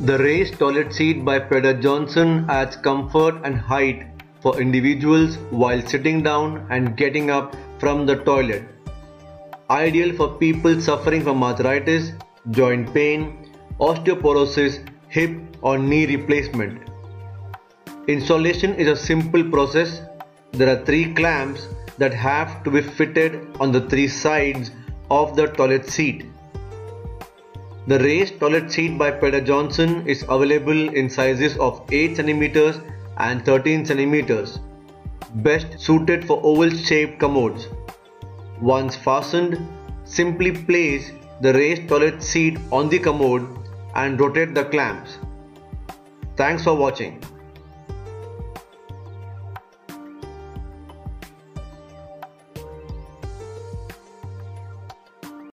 The raised toilet seat by Peter Johnson adds comfort and height for individuals while sitting down and getting up from the toilet. Ideal for people suffering from arthritis, joint pain, osteoporosis, hip or knee replacement. Installation is a simple process. There are 3 clamps that have to be fitted on the 3 sides of the toilet seat. The raised toilet seat by Peter Johnson is available in sizes of 8 cm and 13 cm, best suited for oval-shaped commodes. Once fastened, simply place the raised toilet seat on the commode and rotate the clamps. Thanks for watching.